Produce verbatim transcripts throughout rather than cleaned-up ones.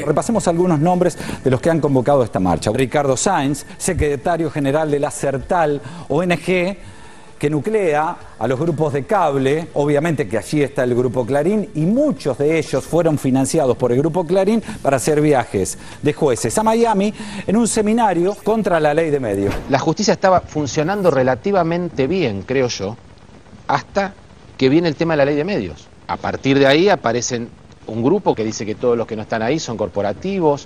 Repasemos algunos nombres de los que han convocado esta marcha. Ricardo Sáenz, secretario general de la CERTAL, O N G, que nuclea a los grupos de cable, obviamente que allí está el Grupo Clarín, y muchos de ellos fueron financiados por el Grupo Clarín para hacer viajes de jueces a Miami en un seminario contra la ley de medios. La justicia estaba funcionando relativamente bien, creo yo, hasta que viene el tema de la ley de medios. A partir de ahí aparecen un grupo que dice que todos los que no están ahí son corporativos,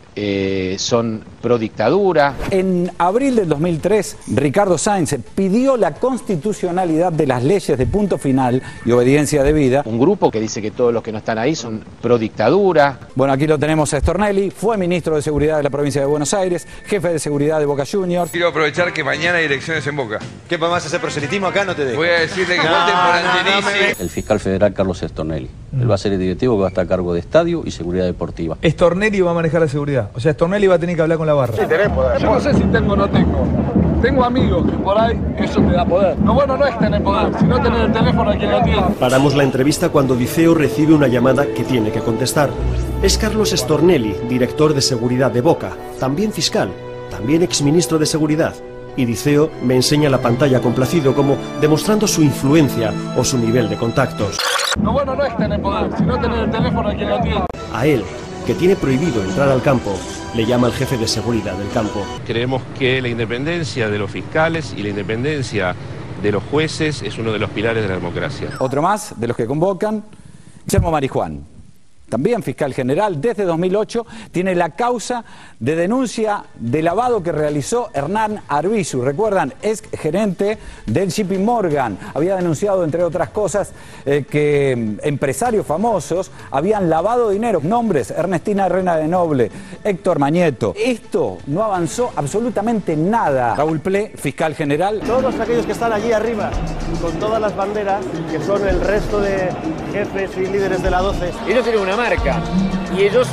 eh, son pro dictadura. En abril del dos mil tres, Ricardo Sáenz pidió la constitucionalidad de las leyes de punto final y obediencia debida. Un grupo que dice que todos los que no están ahí son pro dictadura. Bueno, aquí lo tenemos a Stornelli, fue ministro de Seguridad de la provincia de Buenos Aires, jefe de seguridad de Boca Juniors. Quiero aprovechar que mañana hay elecciones en Boca. ¿Qué podemos hacer proselitismo acá? No te dejo. Voy a decirle que no, voten por no, Angelici. El fiscal federal Carlos Stornelli. Él va a ser el directivo que va a estar a cargo de estadio y seguridad deportiva. Stornelli va a manejar la seguridad. O sea, Stornelli va a tener que hablar con la barra. Sí, tenés poder. Yo no sé si tengo o no tengo. Tengo amigos que por ahí eso te da poder. Lo bueno no es tener poder, sino tener el teléfono a quien lo tiene. Paramos la entrevista cuando Diceo recibe una llamada que tiene que contestar. Es Carlos Stornelli, director de seguridad de Boca, también fiscal, también exministro de seguridad. Y Diceo me enseña la pantalla complacido como demostrando su influencia o su nivel de contactos. Lo bueno no es tener poder, sino tener el teléfono a quien lo tiene. A él, que tiene prohibido entrar al campo, le llama el jefe de seguridad del campo. Creemos que la independencia de los fiscales y la independencia de los jueces es uno de los pilares de la democracia. Otro más de los que convocan, Guillermo Marijuán. También fiscal general, desde dos mil ocho, tiene la causa de denuncia de lavado que realizó Hernán Arbizu. Recuerdan, es gerente del J P Morgan. Había denunciado, entre otras cosas, eh, que empresarios famosos habían lavado dinero. Nombres: Ernestina Herrera de Noble, Héctor Mañeto. Esto no avanzó absolutamente nada. Raúl Ple, fiscal general. Todos aquellos que están allí arriba, con todas las banderas, que son el resto de jefes y líderes de la doce. Ellos tienen una marca y ellos,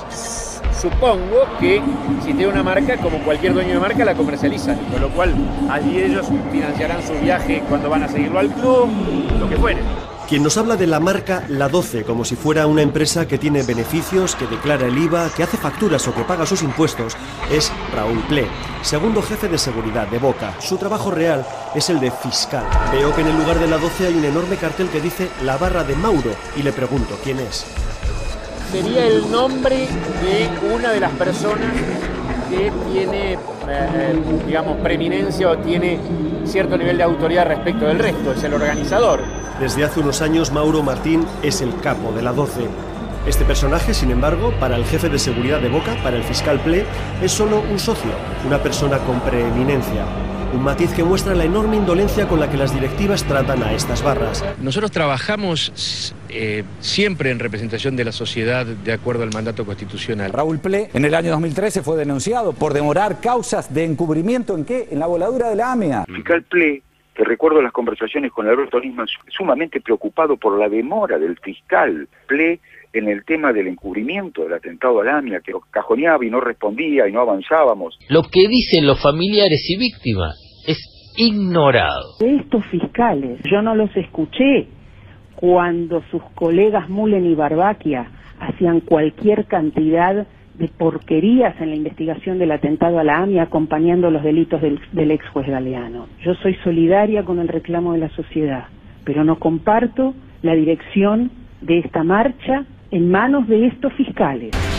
supongo que si tienen una marca, como cualquier dueño de marca, la comercializan, con lo cual allí ellos financiarán su viaje cuando van a seguirlo al club, lo que fuere. Quien nos habla de la marca La doce como si fuera una empresa que tiene beneficios, que declara el I V A, que hace facturas o que paga sus impuestos, es Raúl Ple, segundo jefe de seguridad de Boca. Su trabajo real es el de fiscal. Veo que en el lugar de La doce hay un enorme cartel que dice La Barra de Mauro y le pregunto quién es. Sería el nombre de una de las personas que tiene, eh, digamos, preeminencia o tiene cierto nivel de autoridad respecto del resto, es el organizador. Desde hace unos años Mauro Martín es el capo de La doce. Este personaje, sin embargo, para el jefe de seguridad de Boca, para el fiscal Ple, es solo un socio, una persona con preeminencia. Un matiz que muestra la enorme indolencia con la que las directivas tratan a estas barras. Nosotros trabajamos eh, siempre en representación de la sociedad de acuerdo al mandato constitucional. Raúl Ple, en el año dos mil trece, fue denunciado por demorar causas de encubrimiento. ¿En qué? En la voladura de la A M I A. El fiscal Ple, que recuerdo las conversaciones con Alberto Nisman, sumamente preocupado por la demora del fiscal Ple en el tema del encubrimiento del atentado a la A M I A, que cajoneaba y no respondía y no avanzábamos. Lo que dicen los familiares y víctimas es ignorado. Estos fiscales, yo no los escuché cuando sus colegas Mullen y Barbaquia hacían cualquier cantidad de porquerías en la investigación del atentado a la A M I A, acompañando los delitos del, del ex juez Galeano. Yo soy solidaria con el reclamo de la sociedad, pero no comparto la dirección de esta marcha en manos de estos fiscales.